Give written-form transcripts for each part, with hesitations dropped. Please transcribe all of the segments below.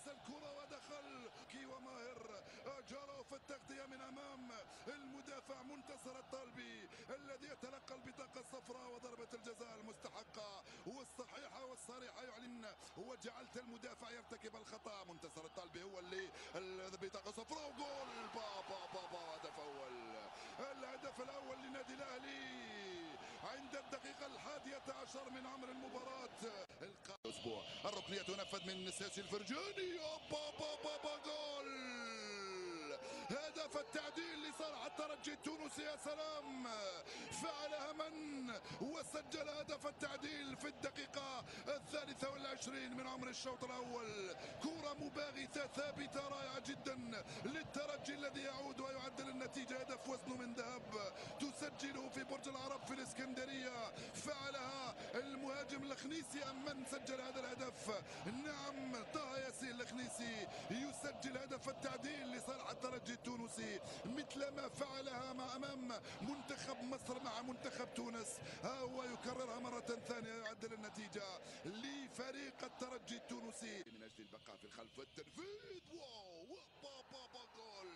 لمس الكرة ودخل كي وماهر جروا في التغطية من أمام المدافع منتصر الطالبي الذي يتلقى البطاقة الصفراء وضربة الجزاء المستحقة والصحيحة والصريحة يعلن وجعلت المدافع يرتكب الخطأ. منتصر الطالبي هو اللي البطاقة صفراء وجول بابا هدف أول. الهدف الأول لنادي الأهلي عند الدقيقة 11 من عمر المباراة. الأسبوع الركنية تنفذ من ساسي الفرجاني بابا جول. هدف التعديل لصالح الترجي التونسي. يا سلام، فعلها من وسجل هدف التعديل في الدقيقة 23 من عمر الشوط الأول. كرة مباغتة ثابتة رائعة جدا للترجي الذي يعود ويعدل النتيجة. هدف وزنه من ذهب تسجله في برج العرب في الإسكندرية. فعلها المهاجم الخنيسي أم من سجل هذا الهدف؟ نعم، طه ياسين الخنيسي يسجل هدف التعديل لصالح الترجي التونسي مثل ما فعلها أمام منتخب مصر مع منتخب تونس. ها هو يكررها مرة ثانية يعدل النتيجة لفريق الترجي التونسي من أجل البقاء في الخلف والتنفيذ. واو بابا جول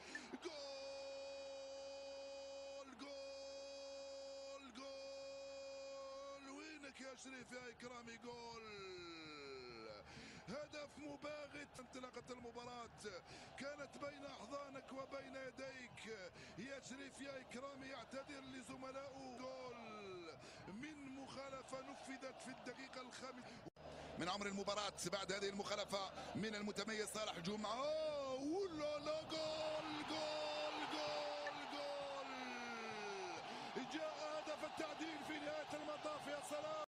وينك يا شريف يا إكرامي؟ جول، هدف مباغت. انطلاقة المباراة كانت بين أحضانك وبين يديك يا شريف يا إكرامي. يعتذر لزملائه. جول من مخالفة نفذت في الدقيقة الخامسة من عمر المباراة بعد هذه المخالفة من المتميز صالح جمعة. ولا لا، جول جاء هدف التعديل